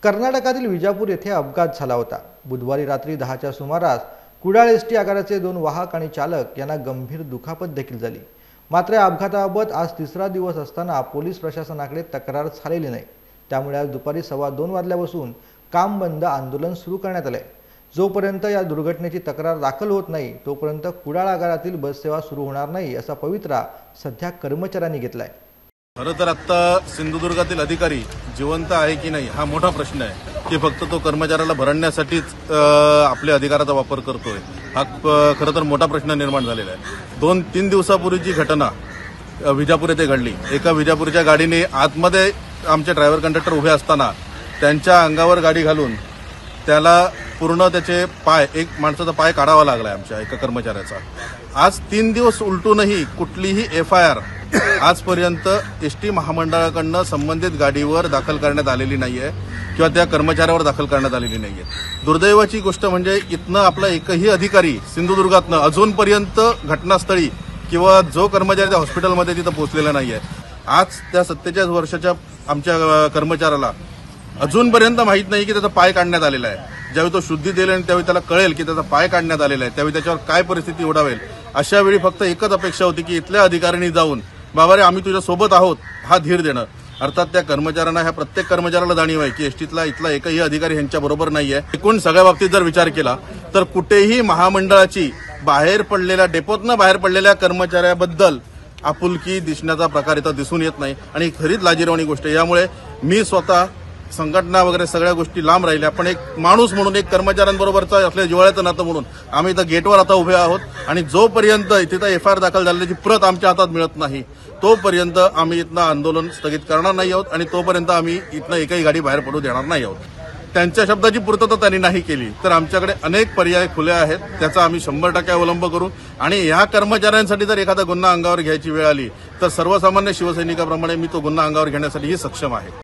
कर्नाटकातील विजापूर येथे अपघात झाला होता। बुधवारी रात्री 10च्या सुमारास कुडाळ एसटी आगाराचे 2 वाहक आणि चालक यांना गंभीर दुखापत देखील झाली। मात्र या अपघाताबाबत आज तिसरा दिवस असताना पोलीस प्रशासनाकडे तक्रार झालेली नाही। त्यामुळे आज दुपारी 2:15 वाजल्यापासून काम बंद आंदोलन सुरू करण्यात आले। जोपर्यंत या दुर्घटनेची तक्रार दाखल होत नाही तोपर्यंत कुडाळ आगारातील बस सेवा सुरू होणार नाही असा पवित्रा सध्या कर्मचाऱ्यांनी घेतलाय। खरं तर आता सिंधुदुर्गातील अधिकारी जिवंत आहे की नाही हा मोठा प्रश्न आहे की फक्त तो कर्मचाऱ्याला भरण्यासाठीच आपल्या अधिकाराचा वापर करतोय हा खरं तर मोठा प्रश्न निर्माण झालेला आहे। 2-3 दिवसापूर्वीची घटना विजापूर येथे घडली। एका विजापूरच्या गाडीने आतमध्ये आमचे ड्रायव्हर कंडक्टर उभे असताना त्यांच्या अंगावर गाडी घालून त्याला पूर्ण त्याचे पाय एक माणसाचा पाय काढावा लागला आमच्या एका कर्मचाऱ्याचा। आज 3 दिवस उलटूनही कुठलीही FIR आजपर्यंत एसटी महामंडळाकडून संबंधित गाडीवर दाखल करण्यात आलेली नाहीये किंवा त्या कर्मचाऱ्यावर दाखल करण्यात आलेली नाहीये। दुर्दैवाची गोष्ट म्हणजे इथनं आपला एकही अधिकारी सिंधुदुर्गातनं अजूनपर्यंत घटनास्थळी किंवा जो कर्मचारी त्या हॉस्पिटलमध्ये तिथं पोहोचलेला नाहीये। आज त्या 47 वर्षाच्या आमच्या कर्मचाऱ्याला अजूनपर्यंत माहित नाही की त्याचा पाय काढण्यात आलेला आहे। ज्यावेळी तो शुद्धी देईल आणि त्यावेळी त्याला कळेल की त्याचा पाय काढण्यात आलेला आहे त्यावेळी त्याच्यावर काय परिस्थिती ओढावेल। अशा वेळी फक्त एकच अपेक्षा होती की इथल्या अधिकाऱ्यांनी जाऊन बाबा रे आम्ही तुझ्या सोबत आहोत हा धीर देणं। अर्थात त्या कर्मचाऱ्यांना ह्या प्रत्येक कर्मचाऱ्याला जाणीव आहे की एसटीतला इथला एकही अधिकारी यांच्या बरोबर नाहीये। एकूण सगळ्या बाबतीत जर विचार केला तर कुठेही महामंडळाची बाहेर पडलेल्या डेपोतनं बाहेर पडलेल्या कर्मचाऱ्याबद्दल आपुलकी दिसण्याचा प्रकार इथं दिसून येत नाही आणि खरीच लाजिरवाणी गोष्ट आहे। यामुळे मी स्वतः संघटना वगैरे सगळ्या गोष्टी लांब राहिल्या पण एक माणूस म्हणून एक कर्मचाऱ्यांबरोबरचा असलेल्या जिव्हाळ्याचं नातं म्हणून आम्ही इथं गेटवर आता उभे आहोत आणि जोपर्यंत तिथं FIR दाखल झाल्याची प्रत आमच्या हातात मिळत नाही तोपर्यंत आम्ही इथनं आंदोलन स्थगित करणार नाही आहोत आणि तोपर्यंत आम्ही इथनं एकही गाडी बाहेर पडू देणार नाही आहोत। त्यांच्या शब्दाची पूर्तता त्यांनी नाही केली तर आमच्याकडे अनेक पर्याय खुले आहेत त्याचा आम्ही 100% अवलंब करू आणि या कर्मचाऱ्यांसाठी जर एखादा गुन्हा अंगावर घ्यायची वेळ आली तर सर्वसामान्य शिवसैनिकाप्रमाणे मी तो गुन्हा अंगावर घेण्यासाठीही सक्षम आहे।